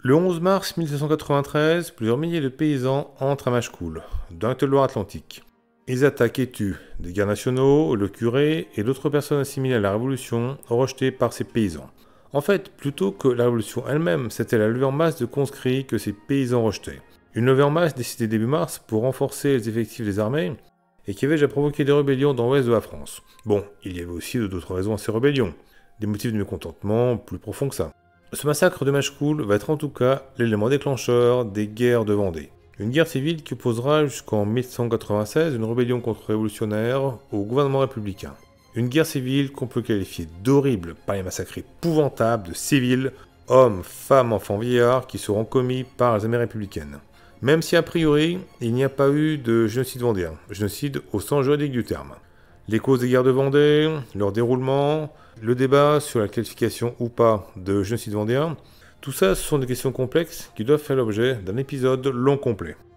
Le 11 mars 1793, plusieurs milliers de paysans entrent à Machecoul, dans le Loire-Atlantique. Ils attaquent et tuent des gardes nationaux, le curé et d'autres personnes assimilées à la Révolution, rejetées par ces paysans. En fait, plutôt que la Révolution elle-même, c'était la levée en masse de conscrits que ces paysans rejetaient. Une levée en masse décidée début mars pour renforcer les effectifs des armées et qui avait déjà provoqué des rébellions dans l'ouest de la France. Bon, il y avait aussi d'autres raisons à ces rébellions, des motifs de mécontentement plus profonds que ça. Ce massacre de Machecoul va être en tout cas l'élément déclencheur des guerres de Vendée. Une guerre civile qui opposera jusqu'en 1196 une rébellion contre-révolutionnaire au gouvernement républicain. Une guerre civile qu'on peut qualifier d'horrible par les massacres épouvantables de civils, hommes, femmes, enfants, vieillards qui seront commis par les armées républicaines. Même si a priori, il n'y a pas eu de génocide vendéen, génocide au sens juridique du terme. Les causes des guerres de Vendée, leur déroulement, le débat sur la qualification ou pas de génocide vendéen, tout ça ce sont des questions complexes qui doivent faire l'objet d'un épisode long complet.